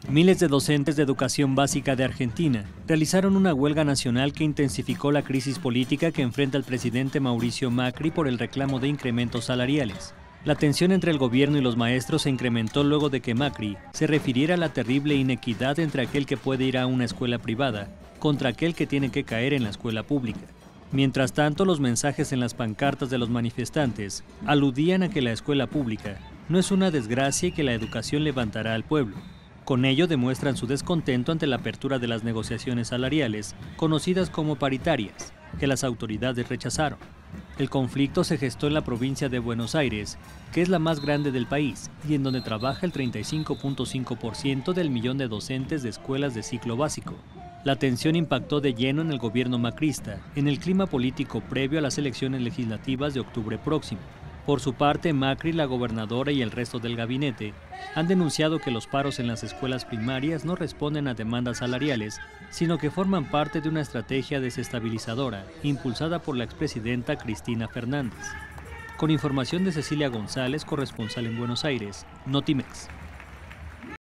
Miles de docentes de educación básica de Argentina realizaron una huelga nacional que intensificó la crisis política que enfrenta el presidente Mauricio Macri por el reclamo de incrementos salariales. La tensión entre el gobierno y los maestros se incrementó luego de que Macri se refiriera a la terrible inequidad entre aquel que puede ir a una escuela privada contra aquel que tiene que caer en la escuela pública. Mientras tanto, los mensajes en las pancartas de los manifestantes aludían a que la escuela pública no es una desgracia y que la educación levantará al pueblo. Con ello demuestran su descontento ante la apertura de las negociaciones salariales, conocidas como paritarias, que las autoridades rechazaron. El conflicto se gestó en la provincia de Buenos Aires, que es la más grande del país y en donde trabaja el 35.5% del millón de docentes de escuelas de ciclo básico. La tensión impactó de lleno en el gobierno macrista, en el clima político previo a las elecciones legislativas de octubre próximo. Por su parte, Macri, la gobernadora y el resto del gabinete han denunciado que los paros en las escuelas primarias no responden a demandas salariales, sino que forman parte de una estrategia desestabilizadora impulsada por la expresidenta Cristina Fernández. Con información de Cecilia González, corresponsal en Buenos Aires, Notimex.